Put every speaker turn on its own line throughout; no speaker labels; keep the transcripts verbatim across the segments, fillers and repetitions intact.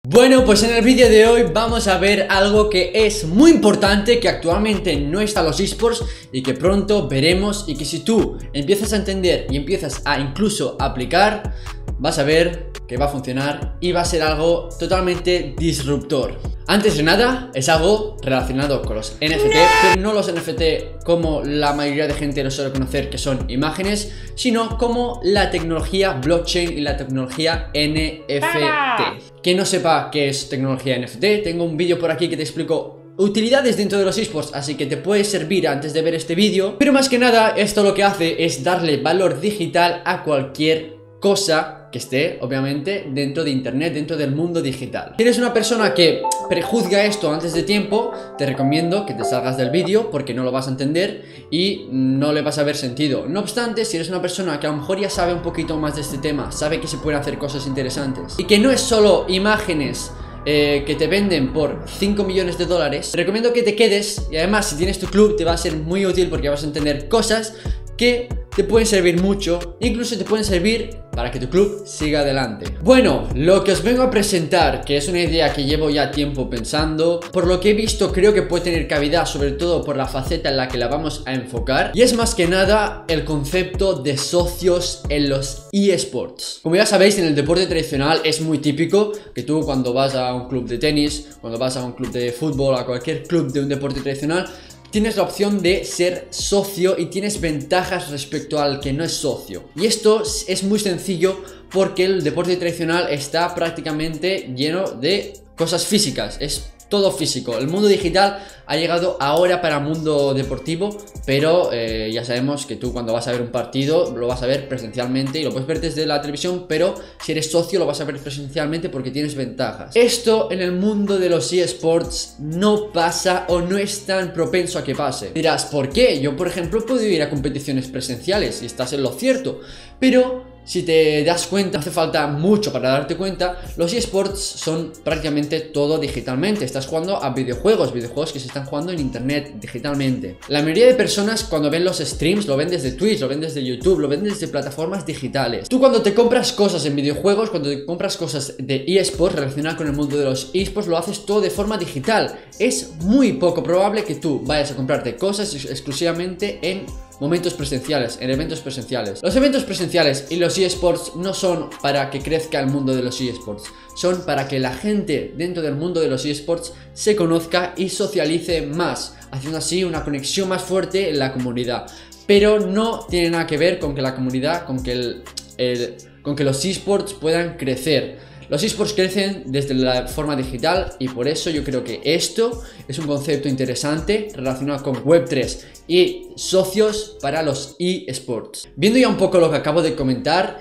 Bueno, pues en el vídeo de hoy vamos a ver algo que es muy importante, que actualmente no está en los esports y que pronto veremos, y que si tú empiezas a entender y empiezas a incluso aplicar, vas a ver que va a funcionar y va a ser algo totalmente disruptor. Antes de nada, es algo relacionado con los N F T, pero no los N F T como la mayoría de gente lo suele conocer, que son imágenes, sino como la tecnología blockchain y la tecnología N F T. Quien no sepa qué es tecnología N F T, tengo un vídeo por aquí que te explico utilidades dentro de los esports, así que te puede servir antes de ver este vídeo. Pero más que nada, esto lo que hace es darle valor digital a cualquier cosa que esté, obviamente, dentro de internet, dentro del mundo digital. Si eres una persona que prejuzga esto antes de tiempo, te recomiendo que te salgas del vídeo porque no lo vas a entender y no le vas a ver sentido. No obstante, si eres una persona que a lo mejor ya sabe un poquito más de este tema, sabe que se pueden hacer cosas interesantes y que no es solo imágenes Eh, que te venden por cinco millones de dólares, te recomiendo que te quedes. Y además, si tienes tu club, te va a ser muy útil porque vas a entender cosas que te pueden servir mucho, incluso te pueden servir para que tu club siga adelante. Bueno, lo que os vengo a presentar, que es una idea que llevo ya tiempo pensando, por lo que he visto creo que puede tener cavidad, sobre todo por la faceta en la que la vamos a enfocar, y es más que nada el concepto de socios en los eSports. Como ya sabéis, en el deporte tradicional es muy típico que tú, cuando vas a un club de tenis, cuando vas a un club de fútbol, a cualquier club de un deporte tradicional, tienes la opción de ser socio y tienes ventajas respecto al que no es socio. Y esto es muy sencillo porque el deporte tradicional está prácticamente lleno de cosas físicas, es todo físico. El mundo digital ha llegado ahora para el mundo deportivo, pero eh, ya sabemos que tú, cuando vas a ver un partido, lo vas a ver presencialmente y lo puedes ver desde la televisión, pero si eres socio lo vas a ver presencialmente porque tienes ventajas. Esto en el mundo de los eSports no pasa, o no es tan propenso a que pase. Dirás, ¿por qué? Yo, por ejemplo, puedo ir a competiciones presenciales y estás en lo cierto, pero si te das cuenta, no hace falta mucho para darte cuenta, los eSports son prácticamente todo digitalmente. Estás jugando a videojuegos, videojuegos que se están jugando en internet digitalmente. La mayoría de personas, cuando ven los streams, lo ven desde Twitch, lo ven desde YouTube, lo ven desde plataformas digitales. Tú, cuando te compras cosas en videojuegos, cuando te compras cosas de eSports relacionadas con el mundo de los eSports, lo haces todo de forma digital. Es muy poco probable que tú vayas a comprarte cosas exclusivamente en momentos presenciales, en eventos presenciales. Los eventos presenciales y los eSports no son para que crezca el mundo de los eSports, son para que la gente dentro del mundo de los eSports se conozca y socialice más, haciendo así una conexión más fuerte en la comunidad. Pero no tiene nada que ver con que la comunidad, con que, el, el, con que los eSports puedan crecer. Los eSports crecen desde la forma digital y por eso yo creo que esto es un concepto interesante relacionado con web tres y socios para los eSports. Viendo ya un poco lo que acabo de comentar,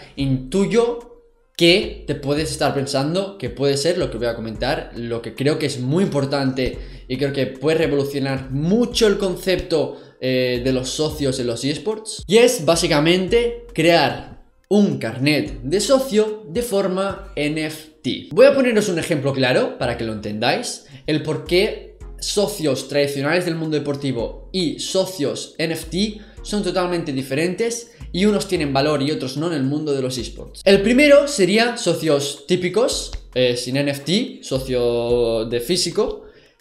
intuyo que te puedes estar pensando que puede ser lo que voy a comentar, lo que creo que es muy importante y creo que puede revolucionar mucho el concepto eh, de los socios en los eSports, y es básicamente crear un carnet de socio de forma N F T. Voy a poneros un ejemplo claro para que lo entendáis, el por qué socios tradicionales del mundo deportivo y socios N F T son totalmente diferentes y unos tienen valor y otros no en el mundo de los eSports. El primero sería socios típicos, eh, sin N F T, socio de físico.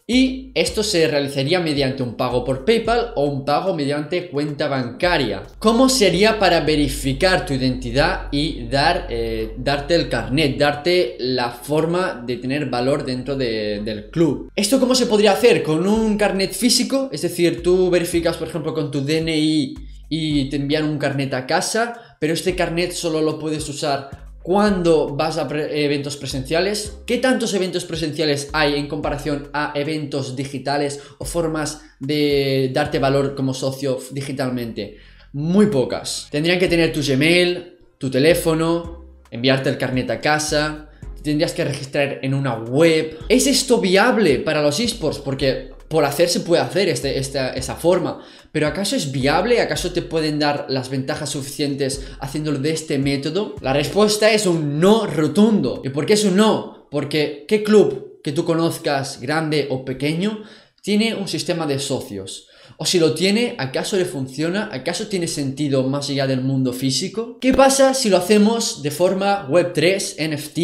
Y esto se realizaría mediante un pago por PayPal o un pago mediante cuenta bancaria. ¿Cómo sería para verificar tu identidad y dar, eh, darte el carnet, darte la forma de tener valor dentro de, del club? ¿Esto cómo se podría hacer? ¿Con un carnet físico? Es decir, tú verificas, por ejemplo, con tu D N I y te envían un carnet a casa, pero este carnet solo lo puedes usar cuando vas a pre eventos presenciales. ¿Qué tantos eventos presenciales hay en comparación a eventos digitales o formas de darte valor como socio digitalmente? Muy pocas. Tendrían que tener tu Gmail, tu teléfono, enviarte el carnet a casa, te tendrías que registrar en una web. ¿Es esto viable para los eSports? Porque por hacer se puede hacer este, esta, esa forma, pero ¿acaso es viable? ¿Acaso te pueden dar las ventajas suficientes haciéndolo de este método? La respuesta es un no rotundo. ¿Y por qué es un no? Porque ¿qué club que tú conozcas, grande o pequeño, tiene un sistema de socios? O si lo tiene, ¿acaso le funciona? ¿Acaso tiene sentido más allá del mundo físico? ¿Qué pasa si lo hacemos de forma web tres, N F T,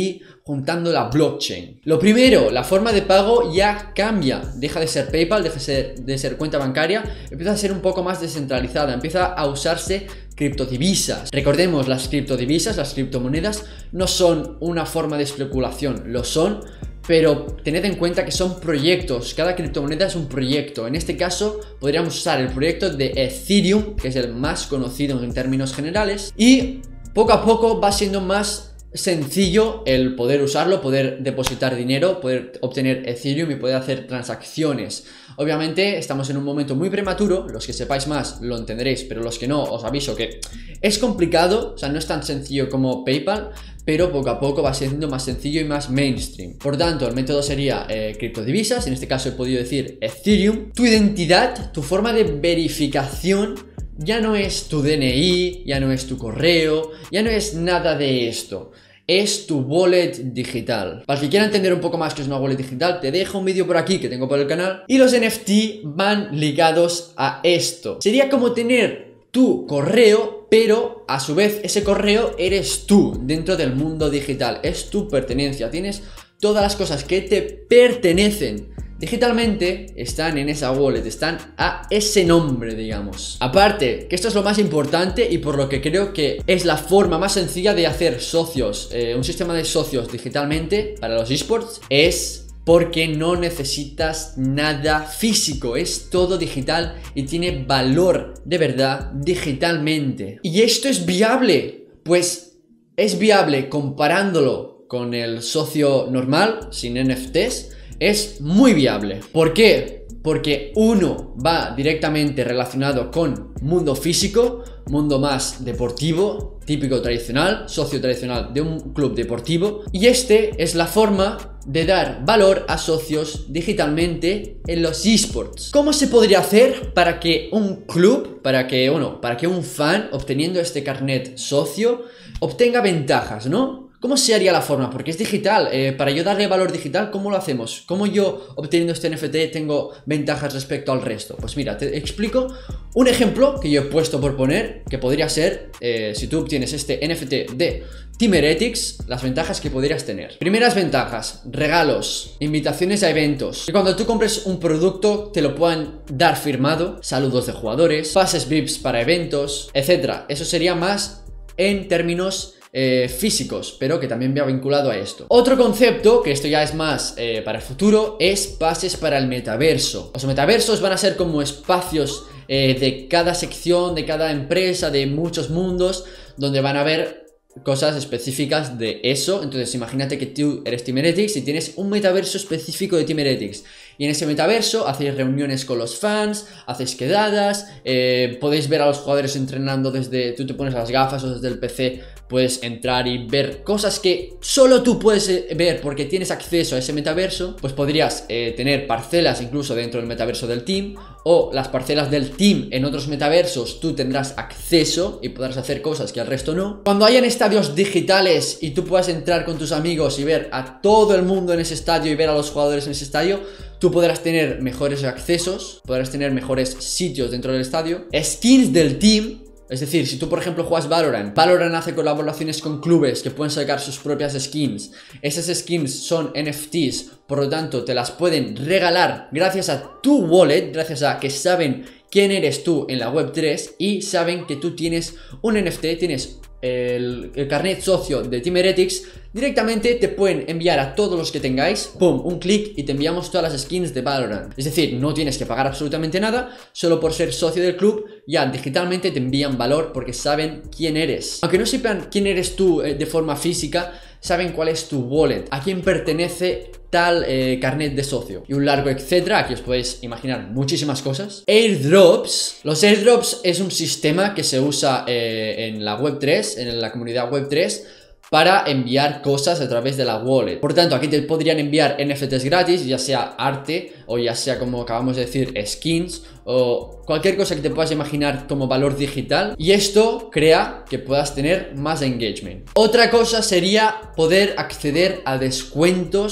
juntando la blockchain. Lo primero, la forma de pago ya cambia, deja de ser PayPal, deja de ser, de ser cuenta bancaria, empieza a ser un poco más descentralizada, empieza a usarse criptodivisas. Recordemos, las criptodivisas, las criptomonedas no son una forma de especulación, lo son, pero tened en cuenta que son proyectos, cada criptomoneda es un proyecto. En este caso podríamos usar el proyecto de Ethereum, que es el más conocido en términos generales, y poco a poco va siendo más sencillo el poder usarlo, poder depositar dinero, poder obtener Ethereum y poder hacer transacciones. Obviamente estamos en un momento muy prematuro, los que sepáis más lo entenderéis, pero los que no, os aviso que es complicado, o sea, no es tan sencillo como PayPal, pero poco a poco va siendo más sencillo y más mainstream. Por tanto, el método sería eh, criptodivisas, en este caso he podido decir Ethereum. Tu identidad, tu forma de verificación ya no es tu D N I, ya no es tu correo, ya no es nada de esto. Es tu wallet digital. Para el que quiera entender un poco más qué es una wallet digital, te dejo un vídeo por aquí que tengo por el canal. Y los N F T van ligados a esto. Sería como tener tu correo, pero a su vez ese correo eres tú dentro del mundo digital. Es tu pertenencia. Tienes todas las cosas que te pertenecen digitalmente, están en esa wallet, están a ese nombre, digamos. Aparte, que esto es lo más importante y por lo que creo que es la forma más sencilla de hacer socios, eh, un sistema de socios digitalmente para los esports, es porque no necesitas nada físico, es todo digital y tiene valor de verdad digitalmente. ¿Y esto es viable? Pues es viable comparándolo con el socio normal, sin N F Ts. Es muy viable. ¿Por qué? Porque uno va directamente relacionado con mundo físico, mundo más deportivo, típico tradicional, socio tradicional de un club deportivo. Y este es la forma de dar valor a socios digitalmente en los esports. ¿Cómo se podría hacer para que un club, para que, bueno, para que un fan obteniendo este carnet socio obtenga ventajas, ¿no? ¿Cómo se haría la forma? Porque es digital, eh, para yo darle valor digital, ¿cómo lo hacemos? ¿Cómo yo, obteniendo este N F T, tengo ventajas respecto al resto? Pues mira, te explico un ejemplo que yo he puesto por poner, que podría ser, eh, si tú obtienes este N F T de Teameretics, las ventajas que podrías tener. Primeras ventajas, regalos, invitaciones a eventos, que cuando tú compres un producto te lo puedan dar firmado, saludos de jugadores, pases V I Ps para eventos, etcétera. Eso sería más en términos Eh, físicos, pero que también va vinculado a esto. Otro concepto, que esto ya es más eh, para el futuro, es pases para el metaverso. Los metaversos van a ser como espacios eh, de cada sección, de cada empresa, de muchos mundos, donde van a haber cosas específicas de eso. Entonces imagínate que tú eres Teameretics y tienes un metaverso específico de Teameretics, y en ese metaverso hacéis reuniones con los fans, hacéis quedadas, eh, podéis ver a los jugadores entrenando desde, tú te pones las gafas o desde el P C puedes entrar y ver cosas que solo tú puedes ver porque tienes acceso a ese metaverso. Pues podrías eh, tener parcelas incluso dentro del metaverso del team, o las parcelas del team en otros metaversos tú tendrás acceso y podrás hacer cosas que al resto no. Cuando hayan estadios digitales y tú puedas entrar con tus amigos y ver a todo el mundo en ese estadio y ver a los jugadores en ese estadio, tú podrás tener mejores accesos, podrás tener mejores sitios dentro del estadio, skins del team. Es decir, si tú por ejemplo juegas Valorant, Valorant hace colaboraciones con clubes que pueden sacar sus propias skins. Esas skins son N F Ts, por lo tanto te las pueden regalar gracias a tu wallet, gracias a que saben quién eres tú en la web tres y saben que tú tienes un N F T, tienes el, el carnet socio de Teameretics. Directamente te pueden enviar a todos los que tengáis, pum, un clic y te enviamos todas las skins de Valorant. Es decir, no tienes que pagar absolutamente nada, solo por ser socio del club ya digitalmente te envían valor porque saben quién eres. Aunque no sepan quién eres tú eh, de forma física, saben cuál es tu wallet, a quién pertenece tal eh, carnet de socio y un largo etcétera. Aquí os podéis imaginar muchísimas cosas. Airdrops. Los airdrops es un sistema que se usa eh, en la web tres, en la comunidad web tres, para enviar cosas a través de la wallet. Por tanto, aquí te podrían enviar N F Ts gratis, ya sea arte o ya sea, como acabamos de decir, skins o cualquier cosa que te puedas imaginar como valor digital, y esto crea que puedas tener más engagement. Otra cosa sería poder acceder a descuentos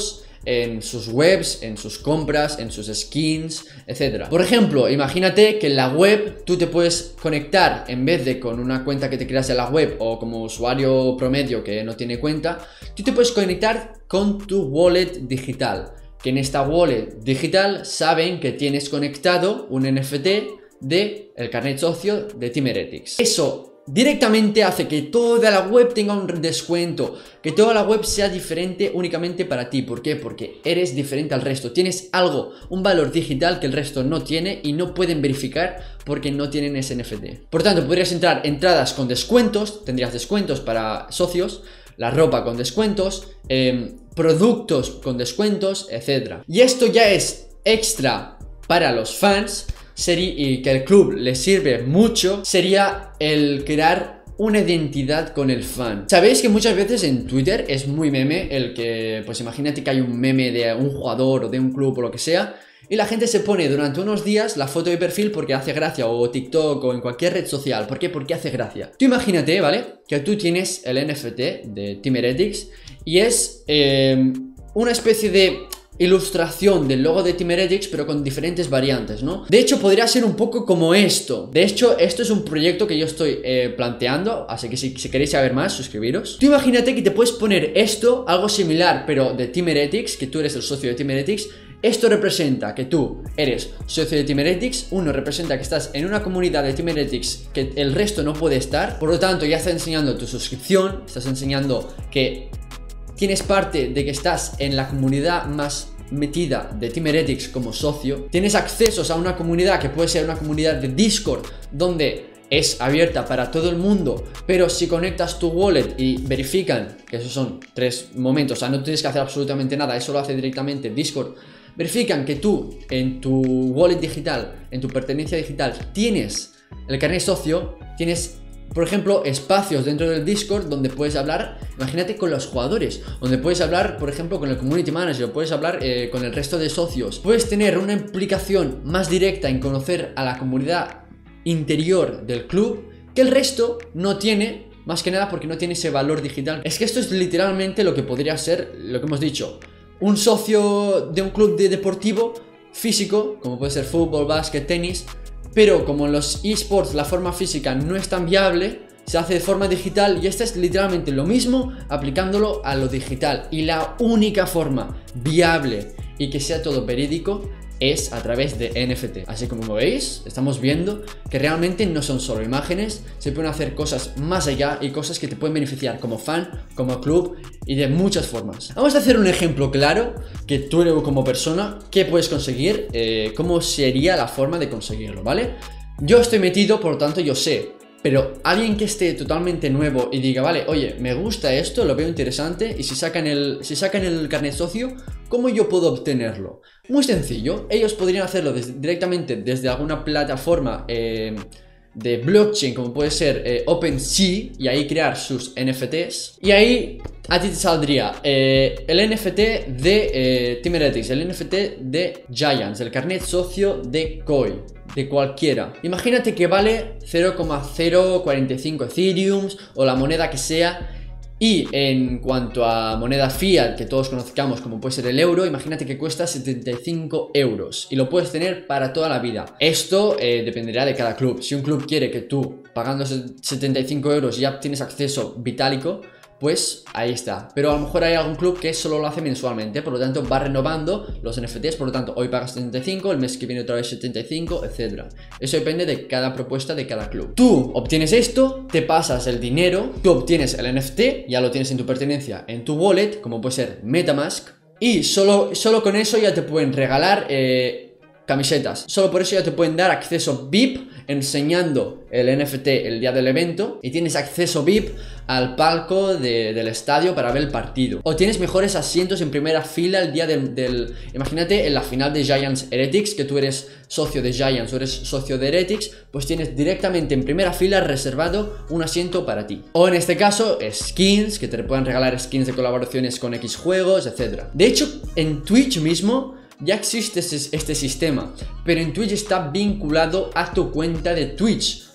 en sus webs, en sus compras, en sus skins, etcétera. Por ejemplo, imagínate que en la web tú te puedes conectar, en vez de con una cuenta que te creas en la web o como usuario promedio que no tiene cuenta, tú te puedes conectar con tu wallet digital, que en esta wallet digital saben que tienes conectado un N F T de el carnet socio de Team Heretics. Eso directamente hace que toda la web tenga un descuento, que toda la web sea diferente únicamente para ti. ¿Por qué? Porque eres diferente al resto, tienes algo, un valor digital que el resto no tiene y no pueden verificar porque no tienen ese N F T. Por tanto, podrías entrar entradas con descuentos, tendrías descuentos para socios, la ropa con descuentos, eh, productos con descuentos, etcétera. Y esto ya es extra para los fans. Sería, y que el club le sirve mucho, sería el crear una identidad con el fan. Sabéis que muchas veces en Twitter es muy meme el que, pues imagínate que hay un meme de un jugador o de un club o lo que sea, y la gente se pone durante unos días la foto de perfil porque hace gracia, o TikTok o en cualquier red social. ¿Por qué? Porque hace gracia. Tú imagínate, ¿vale? Que tú tienes el N F T de Team Heretics y es eh, una especie de ilustración del logo de Team Heretics, pero con diferentes variantes, ¿no? De hecho, podría ser un poco como esto. De hecho, esto es un proyecto que yo estoy eh, planteando, así que si, si queréis saber más, suscribiros. Tú imagínate que te puedes poner esto, algo similar, pero de Team Heretics, que tú eres el socio de Team Heretics. Esto representa que tú eres socio de Team Heretics. Uno representa que estás en una comunidad de Team Heretics que el resto no puede estar. Por lo tanto, ya estás enseñando tu suscripción, estás enseñando que tienes parte de que estás en la comunidad más metida de Team Heretics como socio. Tienes accesos a una comunidad que puede ser una comunidad de Discord donde es abierta para todo el mundo, pero si conectas tu wallet y verifican, que esos son tres momentos, o sea, no tienes que hacer absolutamente nada, eso lo hace directamente Discord, verifican que tú en tu wallet digital, en tu pertenencia digital, tienes el carnet socio, tienes, por ejemplo, espacios dentro del Discord donde puedes hablar, imagínate, con los jugadores, donde puedes hablar, por ejemplo, con el community manager, puedes hablar eh, con el resto de socios, puedes tener una implicación más directa en conocer a la comunidad interior del club que el resto no tiene, más que nada porque no tiene ese valor digital. Es que esto es literalmente lo que podría ser, lo que hemos dicho, un socio de un club de deportivo físico, como puede ser fútbol, básquet, tenis. Pero como en los esports la forma física no es tan viable, se hace de forma digital y esto es literalmente lo mismo aplicándolo a lo digital. Y la única forma viable y que sea todo verídico es a través de N F T. Así como veis, estamos viendo que realmente no son solo imágenes, se pueden hacer cosas más allá y cosas que te pueden beneficiar como fan, como club y de muchas formas. Vamos a hacer un ejemplo claro que tú como persona, ¿qué puedes conseguir? Eh, ¿Cómo sería la forma de conseguirlo? ¿Vale? Yo estoy metido, por lo tanto yo sé. Pero alguien que esté totalmente nuevo y diga, vale, oye, me gusta esto, lo veo interesante, y si sacan el, si sacan el carnet socio, ¿cómo yo puedo obtenerlo? Muy sencillo, ellos podrían hacerlo desde, directamente desde alguna plataforma eh, de blockchain, como puede ser eh, OpenSea, y ahí crear sus N F Ts, y ahí a ti te saldría eh, el N F T de eh, Team Heretics, el N F T de Giants, el carnet socio de Koi, de cualquiera. Imagínate que vale cero coma cero cuarenta y cinco Ethereum o la moneda que sea. Y en cuanto a moneda fiat, que todos conozcamos como puede ser el euro, imagínate que cuesta setenta y cinco euros y lo puedes tener para toda la vida. Esto eh, dependerá de cada club. Si un club quiere que tú, pagando setenta y cinco euros, ya tienes acceso vitálico, pues ahí está. Pero a lo mejor hay algún club que solo lo hace mensualmente, por lo tanto va renovando los N F Ts, por lo tanto hoy pagas setenta y cinco, el mes que viene otra vez setenta y cinco, etcétera. Eso depende de cada propuesta de cada club. Tú obtienes esto, te pasas el dinero, tú obtienes el N F T, ya lo tienes en tu pertenencia, en tu wallet, como puede ser MetaMask, y solo, solo con eso ya te pueden regalar eh, camisetas. Solo por eso ya te pueden dar acceso V I P enseñando el N F T el día del evento, y tienes acceso V I P al palco de, del estadio para ver el partido, o tienes mejores asientos en primera fila el día del, del... Imagínate en la final de Giants Heretics, que tú eres socio de Giants o eres socio de Heretics, pues tienes directamente en primera fila reservado un asiento para ti. O en este caso skins, que te puedan regalar skins de colaboraciones con X juegos, etcétera. De hecho, en Twitch mismo ya existe este sistema, pero en Twitch está vinculado a tu cuenta de Twitch.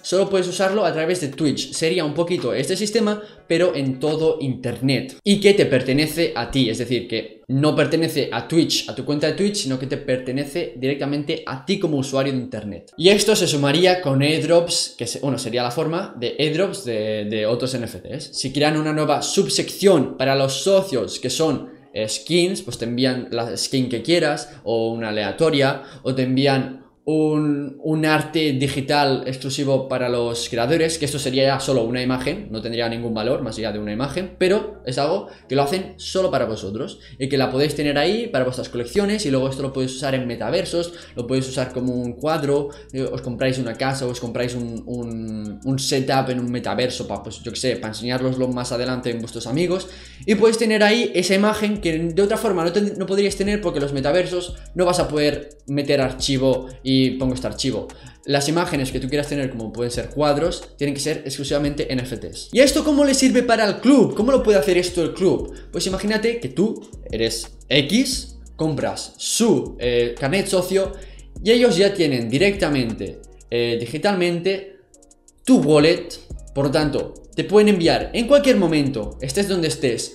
solo puedes usarlo a través de Twitch. Sería un poquito este sistema, pero en todo internet, y que te pertenece a ti, es decir, que no pertenece a Twitch, a tu cuenta de Twitch, sino que te pertenece directamente a ti como usuario de internet. Y esto se sumaría con airdrops, que se, bueno, sería la forma de airdrops de, de otros N F Ts. Si crean una nueva subsección para los socios, que son skins, pues te envían la skin que quieras, o una aleatoria, o te envían Un, un arte digital exclusivo para los creadores, que esto sería ya solo una imagen, no tendría ningún valor más allá de una imagen, pero es algo que lo hacen solo para vosotros y que la podéis tener ahí para vuestras colecciones, y luego esto lo podéis usar en metaversos, lo podéis usar como un cuadro, os compráis una casa, os compráis un, un, un setup en un metaverso para, pues yo que sé, para enseñároslo más adelante en vuestros amigos, y podéis tener ahí esa imagen que de otra forma no, te, no podríais tener, porque los metaversos no vas a poder meter archivo y Y pongo este archivo. Las imágenes que tú quieras tener, como pueden ser cuadros, tienen que ser exclusivamente N F Ts. ¿Y esto cómo le sirve para el club? ¿Cómo lo puede hacer esto el club? Pues imagínate que tú eres X, compras su eh, carnet socio, y ellos ya tienen directamente, eh, digitalmente, tu wallet. Por lo tanto, te pueden enviar en cualquier momento, estés donde estés,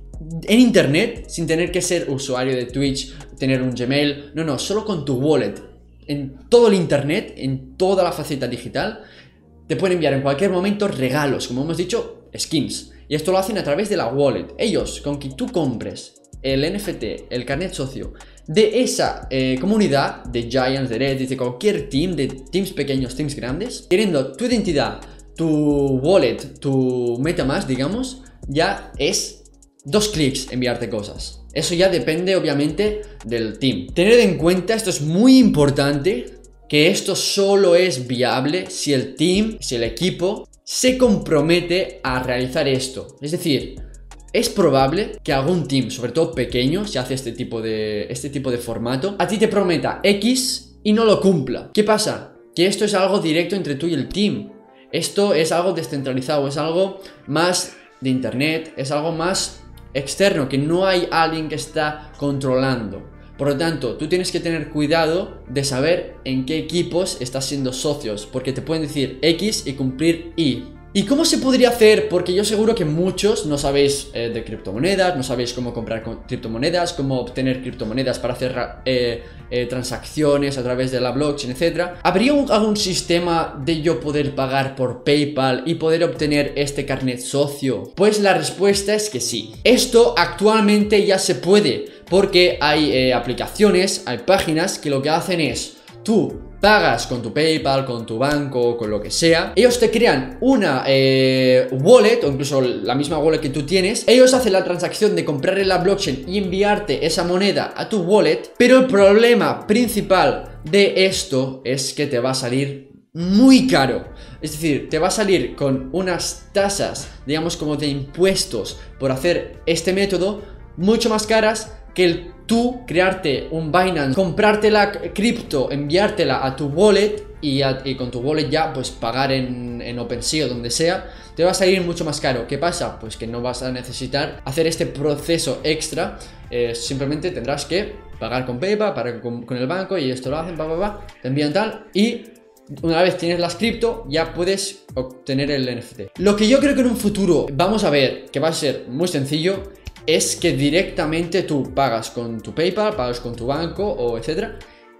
en internet, sin tener que ser usuario de Twitch, tener un Gmail. No, no, solo con tu wallet, en todo el internet, en toda la faceta digital, te pueden enviar en cualquier momento regalos, como hemos dicho, skins. Y esto lo hacen a través de la wallet. Ellos, con que tú compres el N F T, el carnet socio de esa eh, comunidad, de Giants, de Reddit, de cualquier team, de teams pequeños, teams grandes, teniendo tu identidad, tu wallet, tu MetaMask, digamos, ya es dos clics enviarte cosas. Eso ya depende obviamente del team. Tened en cuenta, esto es muy importante, que esto solo es viable si el team, si el equipo se compromete a realizar esto. Es decir, es probable que algún team, sobre todo pequeño, si hace este tipo de, este tipo de formato, a ti te prometa X y no lo cumpla. ¿Qué pasa? Que esto es algo directo entre tú y el team. Esto es algo descentralizado, es algo más de internet, es algo más externo, que no hay alguien que está controlando. Por lo tanto, tú tienes que tener cuidado de saber en qué equipos estás siendo socios, porque te pueden decir X y cumplir Y. ¿Y cómo se podría hacer? Porque yo seguro que muchos no sabéis eh, de criptomonedas, no sabéis cómo comprar criptomonedas, cómo obtener criptomonedas para hacer eh, eh, transacciones a través de la blockchain, etcétera. ¿Habría un, algún sistema de yo poder pagar por PayPal y poder obtener este carnet socio? Pues la respuesta es que sí. Esto actualmente ya se puede, porque hay eh, aplicaciones, hay páginas que lo que hacen es, tú pagas con tu PayPal, con tu banco, con lo que sea. Ellos te crean una eh, wallet, o incluso la misma wallet que tú tienes. Ellos hacen la transacción de comprar en la blockchain y enviarte esa moneda a tu wallet. Pero el problema principal de esto es que te va a salir muy caro. Es decir, te va a salir con unas tasas, digamos, como de impuestos por hacer este método, mucho más caras que el tú crearte un Binance, comprarte la cripto, enviártela a tu wallet y, a, y con tu wallet ya pues pagar en, en OpenSea o donde sea, te va a salir mucho más caro. ¿Qué pasa? Pues que no vas a necesitar hacer este proceso extra, eh, simplemente tendrás que pagar con PayPal, pagar con, con el banco, y esto lo hacen, pa, pa, pa, te envían tal, y una vez tienes las cripto ya puedes obtener el N F T. Lo que yo creo que en un futuro vamos a ver que va a ser muy sencillo es que directamente tú pagas con tu PayPal, pagas con tu banco o etcétera,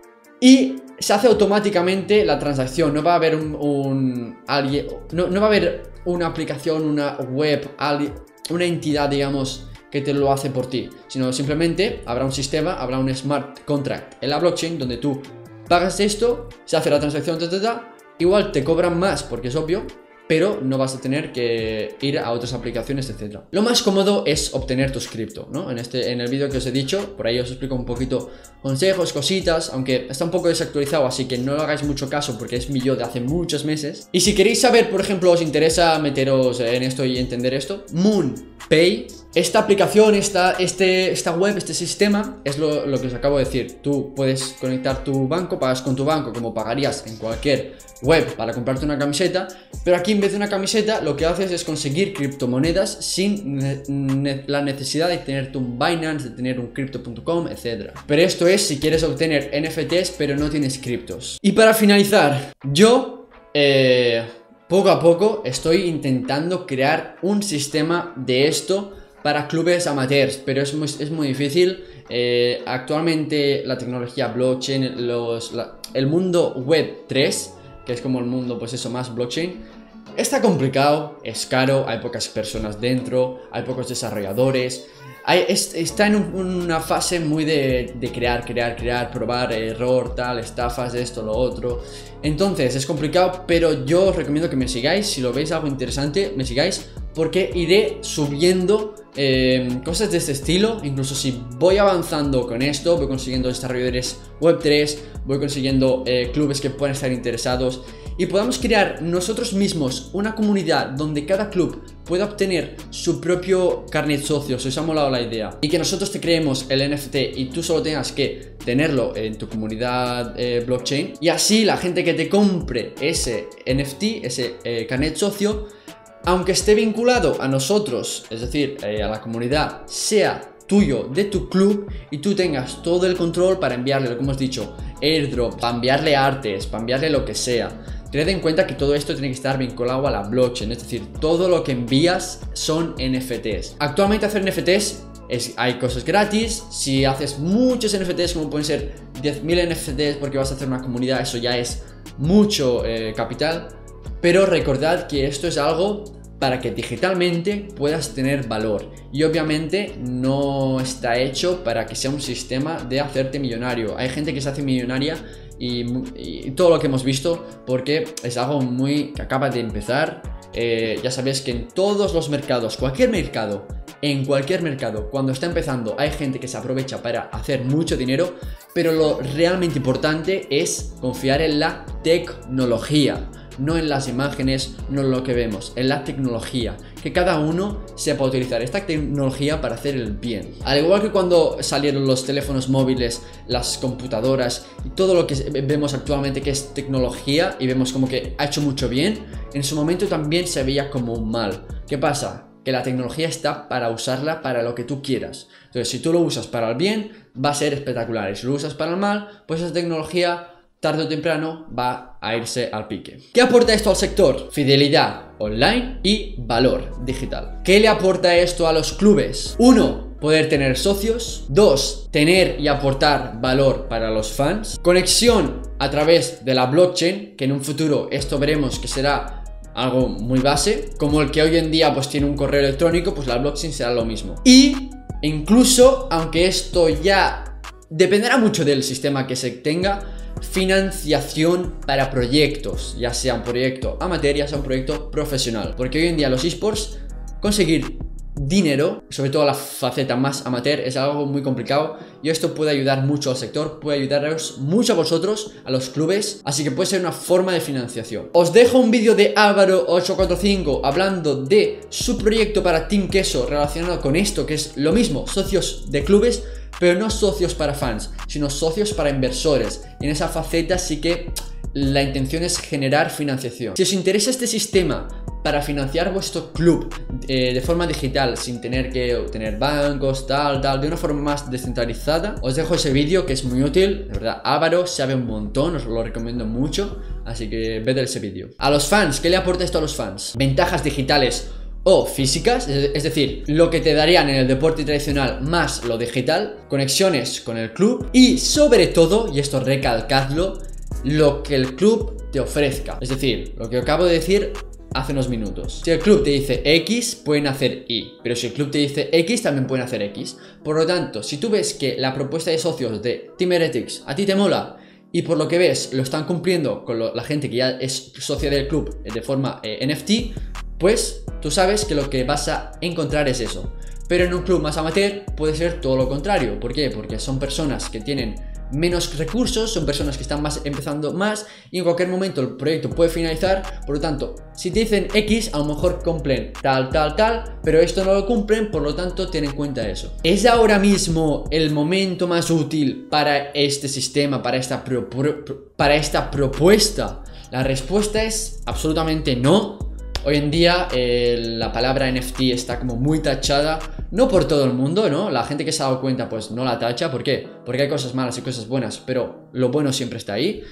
y se hace automáticamente la transacción. No va a haber un, un alguien, no, no va a haber una aplicación, una web, una entidad, digamos, que te lo hace por ti, sino simplemente habrá un sistema, habrá un smart contract en la blockchain donde tú pagas esto, se hace la transacción, ta, ta, ta, igual te cobran más porque es obvio, pero no vas a tener que ir a otras aplicaciones, etcétera. Lo más cómodo es obtener tus cripto, ¿no? En, este, en el vídeo que os he dicho, por ahí os explico un poquito consejos, cositas, aunque está un poco desactualizado, así que no lo hagáis mucho caso porque es mi yo de hace muchos meses. Y si queréis saber, por ejemplo, os interesa meteros en esto y entender esto, MoonPay, esta aplicación, esta, este, esta web, este sistema, es lo, lo que os acabo de decir. Tú puedes conectar tu banco, pagas con tu banco como pagarías en cualquier web para comprarte una camiseta, pero aquí en vez de una camiseta lo que haces es conseguir criptomonedas sin ne ne la necesidad de tenerte un Binance, de tener un crypto punto com, etcétera. Pero esto es si quieres obtener N F Ts pero no tienes criptos. Y para finalizar, yo eh, poco a poco estoy intentando crear un sistema de esto para clubes amateurs, pero es muy, es muy difícil. Eh, actualmente la tecnología blockchain, los, la, el mundo web tres, que es como el mundo, pues eso, más blockchain, está complicado, es caro, hay pocas personas dentro, hay pocos desarrolladores. Hay, es, está en un, una fase muy de, de crear, crear, crear, probar, error, tal, estafas, esto, lo otro. Entonces es complicado, pero yo os recomiendo que me sigáis. Si lo veis algo interesante, me sigáis, porque iré subiendo eh, cosas de este estilo. Incluso si voy avanzando con esto, voy consiguiendo desarrolladores web tres, voy consiguiendo eh, clubes que puedan estar interesados, y podamos crear nosotros mismos una comunidad donde cada club pueda obtener su propio carnet socio. Si os ha molado la idea, y que nosotros te creemos el N F T y tú solo tengas que tenerlo en tu comunidad eh, blockchain, y así la gente que te compre ese N F T, ese eh, carnet socio, aunque esté vinculado a nosotros, es decir, eh, a la comunidad, sea tuyo, de tu club, y tú tengas todo el control para enviarle, lo que hemos dicho, airdrop, para enviarle artes, para enviarle lo que sea. Tened en cuenta que todo esto tiene que estar vinculado a la blockchain, es decir, todo lo que envías son N F Ts. Actualmente hacer N F Ts, es, hay cosas gratis. Si haces muchos N F Ts, como pueden ser diez mil N F Ts porque vas a hacer una comunidad, eso ya es mucho eh, capital. Pero recordad que esto es algo para que digitalmente puedas tener valor, y obviamente no está hecho para que sea un sistema de hacerte millonario. Hay gente que se hace millonaria y, y todo lo que hemos visto, porque es algo muy que acaba de empezar. Eh, ya sabéis que en todos los mercados, cualquier mercado, en cualquier mercado, cuando está empezando, hay gente que se aprovecha para hacer mucho dinero, pero lo realmente importante es confiar en la tecnología. No en las imágenes, no en lo que vemos, en la tecnología. Que cada uno sepa utilizar esta tecnología para hacer el bien. Al igual que cuando salieron los teléfonos móviles, las computadoras y todo lo que vemos actualmente que es tecnología, y vemos como que ha hecho mucho bien, en su momento también se veía como un mal. ¿Qué pasa? Que la tecnología está para usarla para lo que tú quieras. Entonces, si tú lo usas para el bien, va a ser espectacular. Y si lo usas para el mal, pues esa tecnología tarde o temprano va a irse al pique. ¿Qué aporta esto al sector? Fidelidad online y valor digital. ¿Qué le aporta esto a los clubes? Uno, poder tener socios. Dos, tener y aportar valor para los fans. Conexión a través de la blockchain, que en un futuro esto veremos que será algo muy base. Como el que hoy en día pues tiene un correo electrónico, pues la blockchain será lo mismo. Y incluso, aunque esto ya dependerá mucho del sistema que se tenga, financiación para proyectos, ya sea un proyecto amateur, ya sea un proyecto profesional, porque hoy en día los esports, conseguir dinero, sobre todo la faceta más amateur, es algo muy complicado, y esto puede ayudar mucho al sector, puede ayudaros mucho a vosotros, a los clubes, así que puede ser una forma de financiación. Os dejo un vídeo de Álvaro ocho cuatro cinco hablando de su proyecto para Team Queso relacionado con esto, que es lo mismo, socios de clubes, pero no socios para fans, sino socios para inversores. Y en esa faceta sí que la intención es generar financiación. Si os interesa este sistema para financiar vuestro club eh, de forma digital, sin tener que obtener bancos, tal, tal, de una forma más descentralizada, os dejo ese vídeo que es muy útil. De verdad, Álvaro sabe un montón, os lo recomiendo mucho, así que ved ese vídeo. A los fans, ¿qué le aporta esto a los fans? Ventajas digitales o físicas, es decir, lo que te darían en el deporte tradicional más lo digital, conexiones con el club y sobre todo, y esto recalcadlo, lo que el club te ofrezca. Es decir, lo que acabo de decir hace unos minutos. Si el club te dice X, pueden hacer Y, pero si el club te dice X, también pueden hacer X. Por lo tanto, si tú ves que la propuesta de socios de Team Heretics a ti te mola, y por lo que ves lo están cumpliendo con lo, la gente que ya es socia del club de forma eh, N F T, pues tú sabes que lo que vas a encontrar es eso. Pero en un club más amateur puede ser todo lo contrario. ¿Por qué? Porque son personas que tienen menos recursos, son personas que están más empezando más, y en cualquier momento el proyecto puede finalizar. Por lo tanto, si te dicen X, a lo mejor cumplen tal, tal, tal, pero esto no lo cumplen, por lo tanto ten en cuenta eso. ¿Es ahora mismo el momento más útil para este sistema, para esta, pro, pro, para esta propuesta? La respuesta es absolutamente no. Hoy en día eh, la palabra N F T está como muy tachada, no por todo el mundo, ¿no? La gente que se ha dado cuenta pues no la tacha. ¿Por qué? Porque hay cosas malas y cosas buenas, pero lo bueno siempre está ahí.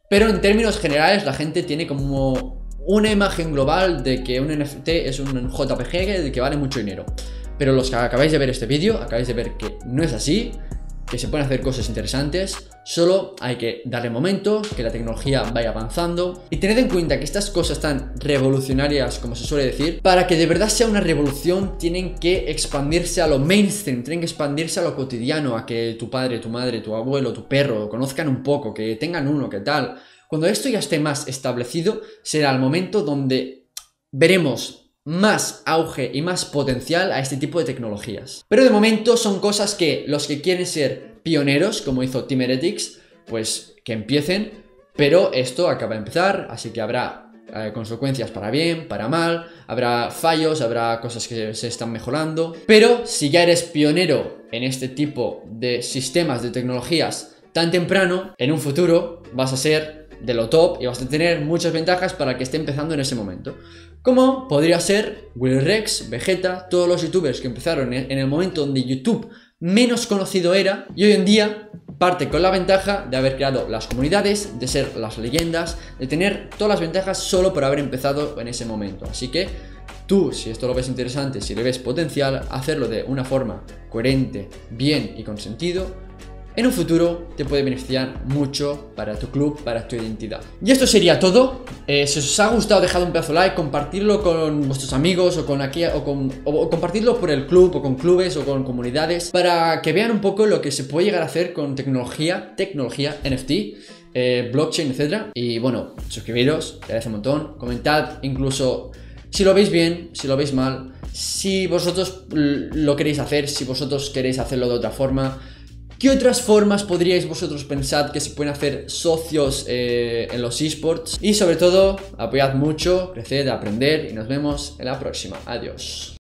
Pero en términos generales la gente tiene como una imagen global de que un N F T es un J P G de que vale mucho dinero. Pero los que acabáis de ver este vídeo, acabáis de ver que no es así, que se pueden hacer cosas interesantes, solo hay que darle momento, que la tecnología vaya avanzando y tened en cuenta que estas cosas tan revolucionarias, como se suele decir, para que de verdad sea una revolución tienen que expandirse a lo mainstream, tienen que expandirse a lo cotidiano, a que tu padre, tu madre, tu abuelo, tu perro conozcan un poco, que tengan uno, que tal. Cuando esto ya esté más establecido, será el momento donde veremos más auge y más potencial a este tipo de tecnologías. Pero de momento son cosas que los que quieren ser pioneros, como hizo Team Heretics, pues que empiecen, pero esto acaba de empezar, así que habrá eh, consecuencias para bien, para mal, habrá fallos, habrá cosas que se están mejorando, pero si ya eres pionero en este tipo de sistemas de tecnologías tan temprano, en un futuro vas a ser de lo top y vas a tener muchas ventajas para que esté empezando en ese momento. Como podría ser Willy Rex, Vegeta, todos los youtubers que empezaron en el momento donde YouTube menos conocido era y hoy en día parte con la ventaja de haber creado las comunidades, de ser las leyendas, de tener todas las ventajas solo por haber empezado en ese momento. Así que tú, si esto lo ves interesante, si le ves potencial, hacerlo de una forma coherente, bien y con sentido, en un futuro te puede beneficiar mucho para tu club, para tu identidad. Y esto sería todo. Eh, si os ha gustado, dejad un pedazo de like, compartirlo con vuestros amigos o con aquí, o, con, o, o compartirlo por el club o con clubes o con comunidades para que vean un poco lo que se puede llegar a hacer con tecnología, tecnología, N F T, eh, blockchain, etcétera. Y bueno, suscribiros, te agradece un montón. Comentad incluso si lo veis bien, si lo veis mal, si vosotros lo queréis hacer, si vosotros queréis hacerlo de otra forma. ¿Qué otras formas podríais vosotros pensar que se pueden hacer socios eh, en los esports? Y sobre todo, apoyad mucho, creced, aprender y nos vemos en la próxima. Adiós.